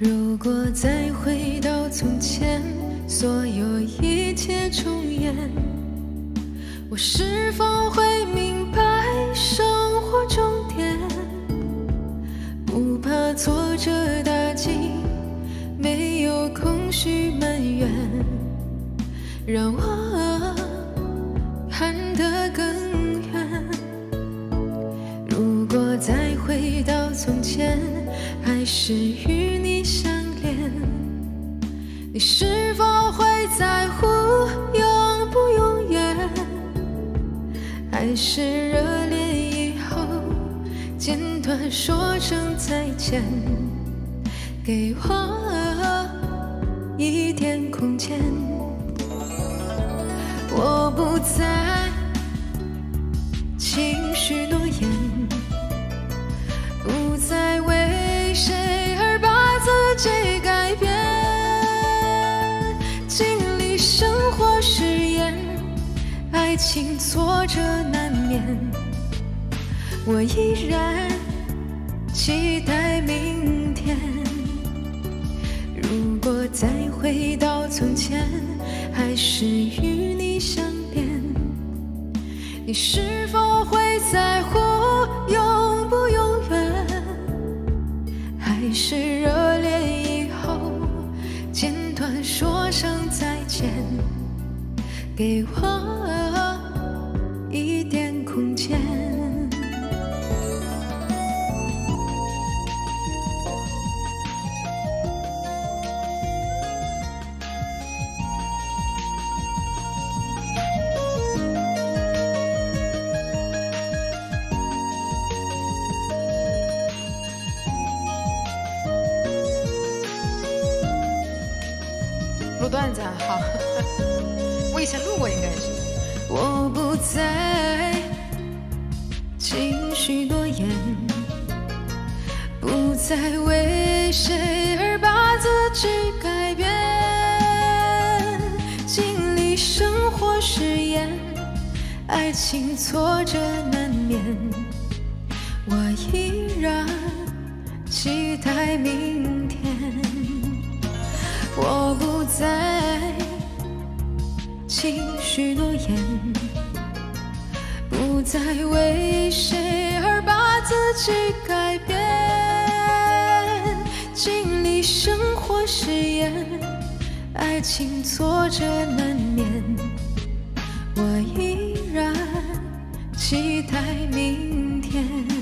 如果再回到从前，所有一切重演，我是否会明白生活终点？不怕挫折打击，没有空虚埋怨，让我看得更远。如果再回到从前，还是与你相恋，你是否会在乎永不永远？还是热恋以后简短说声再见，给我一点空间。我不再轻许诺言，不再为谁而把自己改变，经历生活试验，爱情挫折难免，我依然期待明天。如果再回到从前，还是与你相恋，你是否会在乎永不永远？还是热恋以后简短说声再见，给我一点空间。 录段子啊，好，我以前录过，应该是。 我不再轻许诺言，不再为谁而把自己改变，经历生活试验，爱情挫折难免，我依然期待明天。我不再轻许诺言，不再为谁而把自己改变，经历生活试验，爱情挫折难免，我依然期待明天。